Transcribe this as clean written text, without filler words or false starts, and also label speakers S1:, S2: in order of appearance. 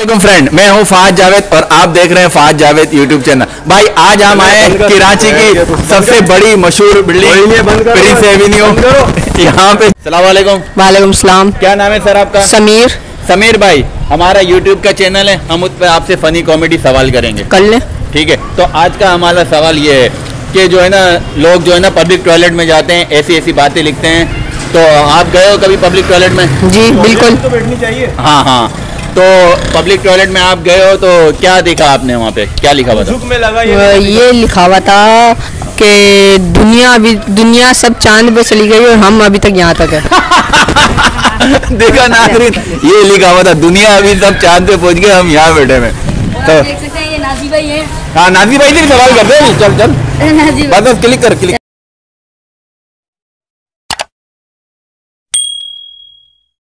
S1: वालेकुम फ्रेंड, मैं हूँ फहद जावेद और आप देख रहे हैं फहद जावेद यूट्यूब चैनल। भाई आज हम आए कराची की सबसे बड़ी मशहूर बिल्डिंग प्रिंस एवेन्यू यहाँ पे। सलाम वालेकुम।
S2: वालेकुम सलाम।
S1: क्या नाम है सर आपका?
S2: समीर।
S1: समीर भाई, हमारा यूट्यूब का चैनल है, हम उस पर आपसे फनी कॉमेडी सवाल करेंगे।
S2: कर ले।
S1: ठीक है, तो आज का हमारा सवाल ये है कि जो है ना लोग जो है ना पब्लिक टॉयलेट में जाते हैं, ऐसी ऐसी बातें लिखते हैं। तो आप गए हो कभी पब्लिक टॉयलेट में?
S2: जी बिल्कुल।
S3: तो बैठनी चाहिए।
S1: हाँ हाँ, तो पब्लिक टॉयलेट में आप गए हो तो क्या देखा आपने वहाँ पे, क्या लिखा हुआ था?
S3: में लगा
S2: ये लिखा हुआ था कि दुनिया सब चांद पे चली गई और हम अभी तक यहाँ तक है।
S1: देखा नाज़रीन, ये लिखा हुआ था दुनिया अभी सब चांद पे पहुँच गए, हम यहाँ बैठे हैं। तो
S4: देख सकते हैं ये नाजी भाई है।
S1: हाँ, नाज़ी भाई से भी सवाल करते हैं। चल चल
S4: नाजी भाई।
S1: बस क्लिक कर।